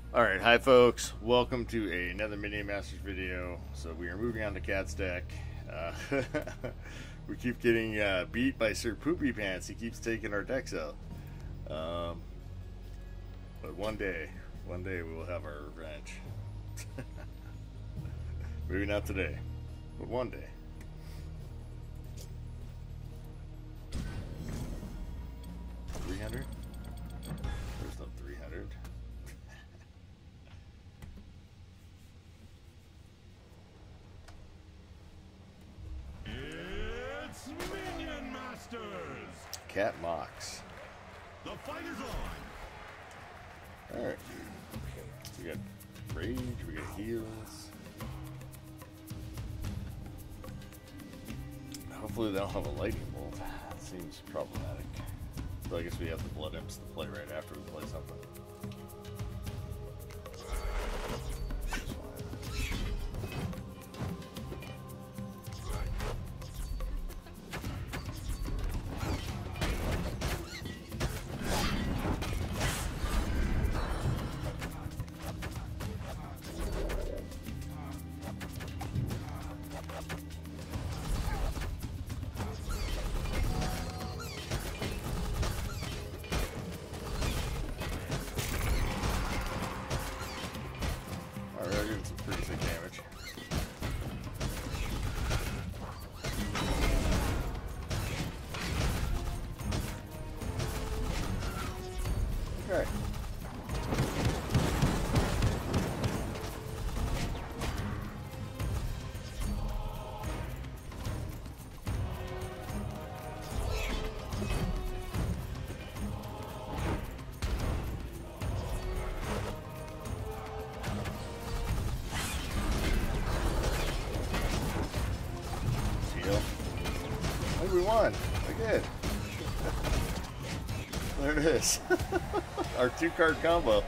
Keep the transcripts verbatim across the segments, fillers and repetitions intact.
Alright, hi folks. Welcome to another Mini Masters video. So we are moving on to Cat's deck. Uh, we keep getting uh, beat by Sir Poopy Pants. He keeps taking our decks out. Um, but one day, one day we will have our revenge. Maybe not today, but one day. three hundred? There's no three hundred. It's Minion Masters! Cat Mox. The fight is on! Alright. We got rage, we got heals. Hopefully they don't have a lightning bolt. That seems problematic. So I guess we have the blood imps to play right after we play something. Okay. Seal. I think we won. I did. There it is. Our two card combo.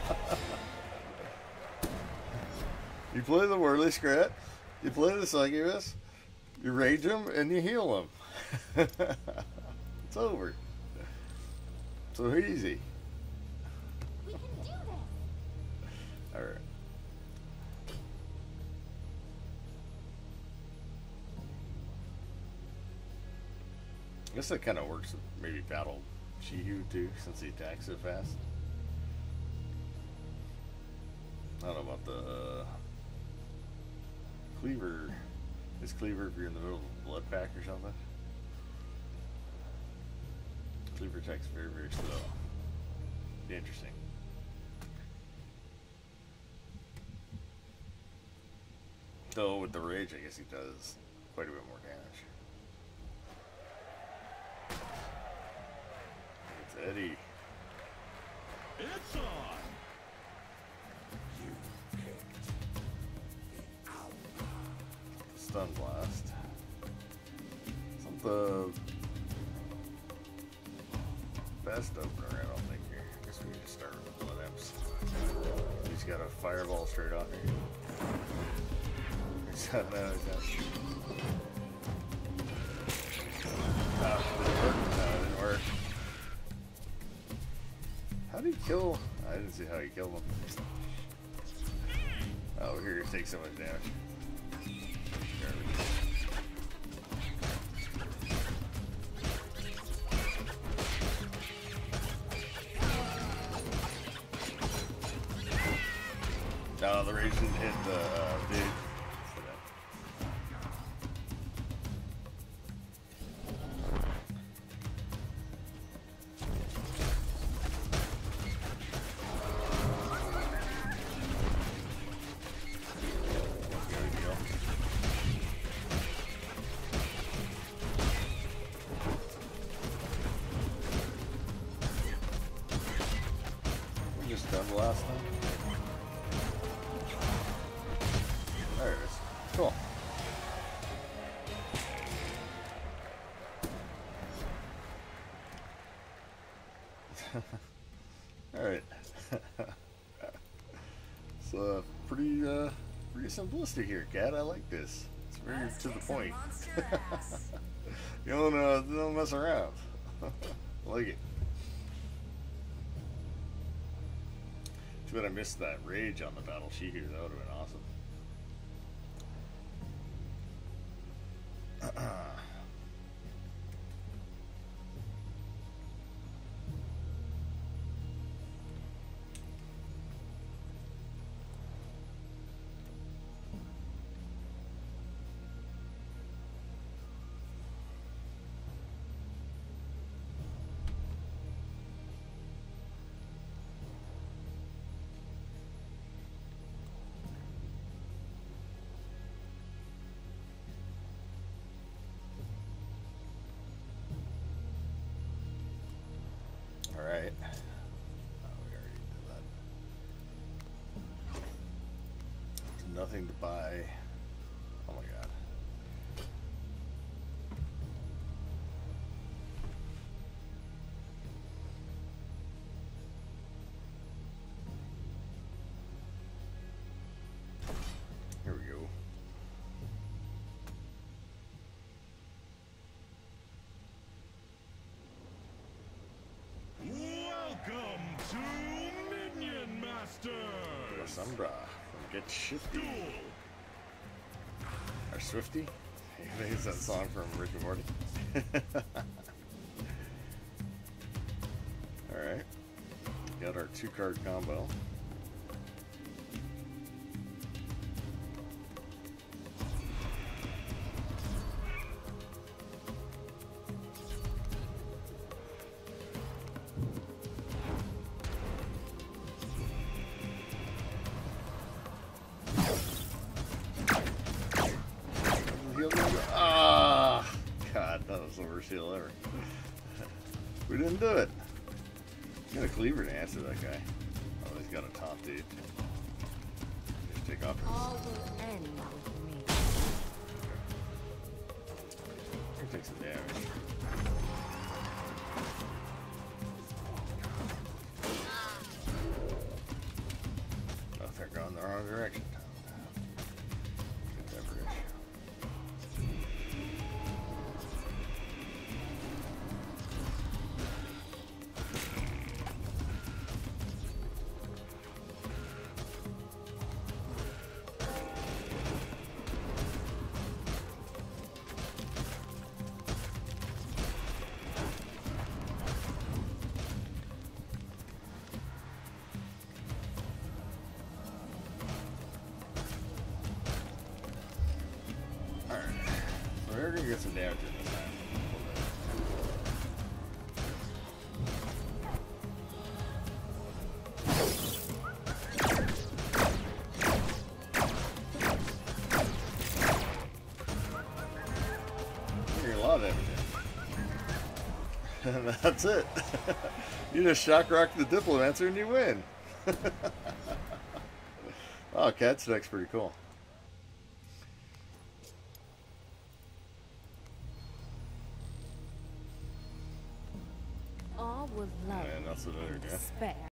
You play the Whirly Scrat, you play the Succubus, you rage them, and you heal them. It's over. So easy. We can do this. Alright. I guess that kind of works with maybe Battle Shihu too, since he attacks so fast. I don't know about the uh, Cleaver. Is Cleaver if you're in the middle of a blood pack or something? Cleaver attacks very, very slow. Be interesting. Though with the rage, I guess he does quite a bit more damage. It's Eddie. It's on! Stun Blast. It's not the best opener, I don't think here. I guess we need to start with the Blood Imps. He's got a Fireball straight on here. He's got, no, he's got... Oh, did it work? No, it didn't work. How did he kill? I didn't see how he killed him. Oh, here he takes so much damage. Garbage. No, the rage didn't hit the uh, dude. Just done the last time. There it is. Cool. Alright. So pretty uh pretty simplistic here, Cat. I like this. It's very Let's to the kick some point. monster ass. You don't uh, don't mess around. I like it. Too bad I missed that rage on the battle sheet here. That would have been awesome. Alright. Oh, we already did that. Nothing to buy. Oh my god. Here we go. Welcome to Minion Master. Sombra from Get Shifty. Duel. Or Swifty? I think it's that song from Rick and Morty. Alright. Got our two card combo. Ah, God, that was the worst heal ever. We didn't do it. He's got a cleaver to answer that guy. Oh, he's got a top dude. Just take off his. All will end with me. He takes some damage. Oh, they're going the wrong direction. Get that bridge. We're gonna get some damage in this time. You're getting a lot of damage in. And that's it. You just shock rock the Diplomancer and you win. Wow, Cat's deck's pretty cool. All will love And that's what me they're and doing. despair.